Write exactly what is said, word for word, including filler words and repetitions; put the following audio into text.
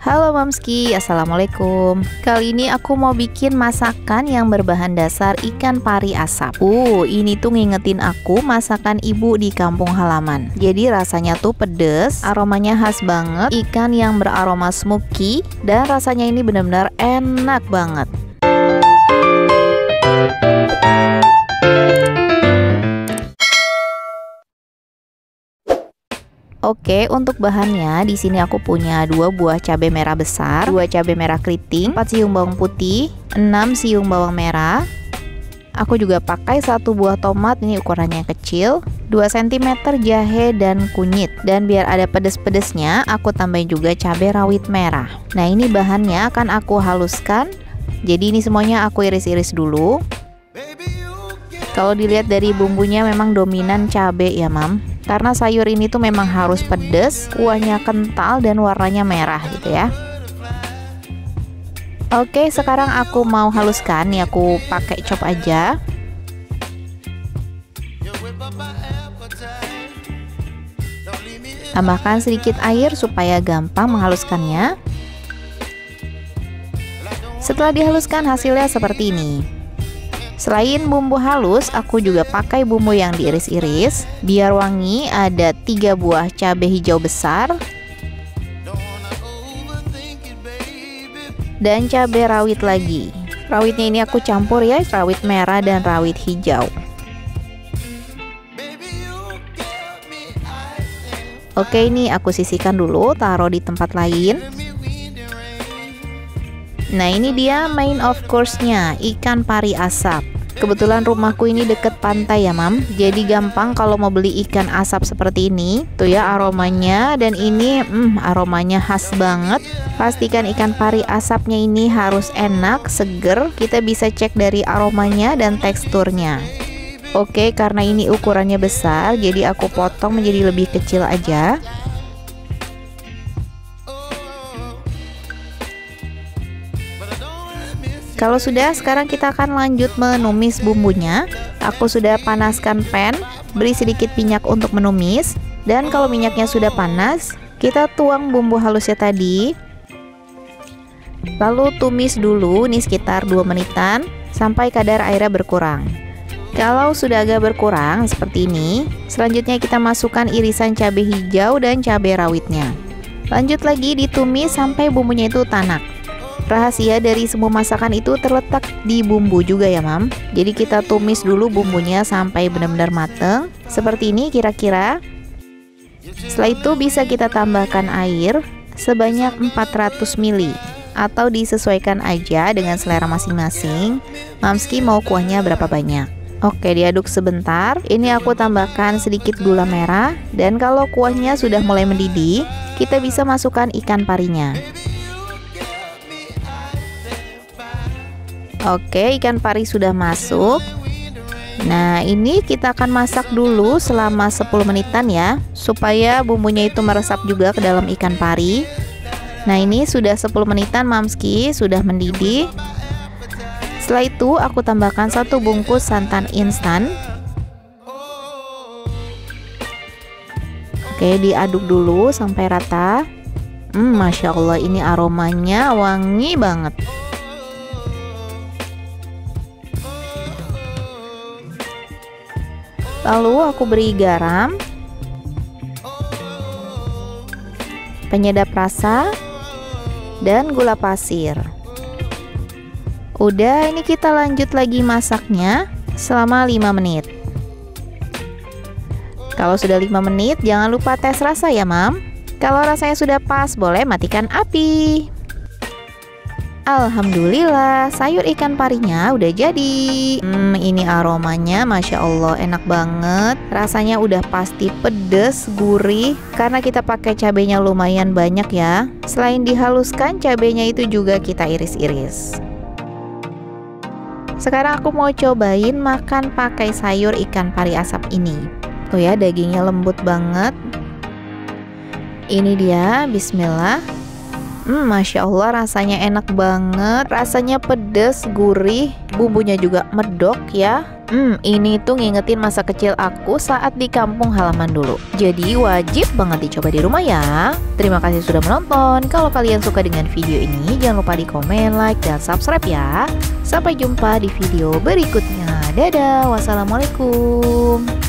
Halo Mamski, Assalamualaikum. Kali ini aku mau bikin masakan yang berbahan dasar ikan pari asap. Uh, ini tuh ngingetin aku masakan ibu di kampung halaman. Jadi rasanya tuh pedes, aromanya khas banget, ikan yang beraroma smoky, dan rasanya ini benar-benar enak banget. Oke, untuk bahannya di sini aku punya dua buah cabai merah besar, dua cabai merah keriting, empat siung bawang putih, enam siung bawang merah. Aku juga pakai satu buah tomat, ini ukurannya kecil, dua sentimeter jahe dan kunyit. Dan biar ada pedes-pedesnya, aku tambahin juga cabai rawit merah. Nah, ini bahannya akan aku haluskan. Jadi ini semuanya aku iris-iris dulu. Kalau dilihat dari bumbunya memang dominan cabai ya, Mam. Karena sayur ini tuh memang harus pedas, kuahnya kental dan warnanya merah gitu ya. Oke, sekarang aku mau haluskan, nih aku pakai chop aja. Tambahkan sedikit air supaya gampang menghaluskannya. Setelah dihaluskan hasilnya seperti ini. Selain bumbu halus, aku juga pakai bumbu yang diiris-iris. Biar wangi, ada tiga buah cabai hijau besar dan cabai rawit lagi. Rawitnya ini aku campur ya, rawit merah dan rawit hijau. Oke, ini aku sisihkan dulu, taruh di tempat lain. Nah, ini dia main of course-nya, ikan pari asap. Kebetulan rumahku ini deket pantai ya, Mam. Jadi gampang kalau mau beli ikan asap seperti ini. Tuh ya aromanya, dan ini hmm, aromanya khas banget. Pastikan ikan pari asapnya ini harus enak, seger. Kita bisa cek dari aromanya dan teksturnya. Oke, karena ini ukurannya besar, jadi aku potong menjadi lebih kecil aja. Kalau sudah, sekarang kita akan lanjut menumis bumbunya. Aku sudah panaskan pan, beri sedikit minyak untuk menumis. Dan kalau minyaknya sudah panas, kita tuang bumbu halusnya tadi. Lalu tumis dulu, ini sekitar dua menitan, sampai kadar airnya berkurang. Kalau sudah agak berkurang, seperti ini, selanjutnya kita masukkan irisan cabai hijau dan cabai rawitnya. Lanjut lagi ditumis sampai bumbunya itu tanak. Rahasia dari semua masakan itu terletak di bumbu juga ya, Mam. Jadi kita tumis dulu bumbunya sampai benar-benar mateng. Seperti ini kira-kira. Setelah itu bisa kita tambahkan air sebanyak empat ratus mililiter atau disesuaikan aja dengan selera masing-masing. Mamski mau kuahnya berapa banyak. Oke, diaduk sebentar. Ini aku tambahkan sedikit gula merah. Dan kalau kuahnya sudah mulai mendidih, kita bisa masukkan ikan parinya. Oke, ikan pari sudah masuk. Nah, ini kita akan masak dulu selama sepuluh menitan ya, supaya bumbunya itu meresap juga ke dalam ikan pari. Nah, ini sudah sepuluh menitan, Mamski, sudah mendidih. Setelah itu aku tambahkan satu bungkus santan instan. Oke, diaduk dulu sampai rata. Hmm, Masya Allah, ini aromanya wangi banget. Lalu aku beri garam, penyedap rasa, dan gula pasir. Udah, ini kita lanjut lagi masaknya selama lima menit. Kalau sudah lima menit, jangan lupa tes rasa ya, Mam. Kalau rasanya sudah pas, boleh matikan api. Alhamdulillah, sayur ikan parinya udah jadi. Hmm, ini aromanya Masya Allah enak banget. Rasanya udah pasti pedes, gurih, karena kita pakai cabenya lumayan banyak ya. Selain dihaluskan, cabenya itu juga kita iris-iris. Sekarang aku mau cobain makan pakai sayur ikan pari asap ini. Tuh ya, dagingnya lembut banget. Ini dia, bismillah. Hmm, Masya Allah, rasanya enak banget. Rasanya pedas, gurih, bumbunya juga medok ya. Hmm, ini tuh ngingetin masa kecil aku saat di kampung halaman dulu. Jadi wajib banget dicoba di rumah ya. Terima kasih sudah menonton. Kalau kalian suka dengan video ini, jangan lupa di komen, like, dan subscribe ya. Sampai jumpa di video berikutnya. Dadah, wassalamualaikum.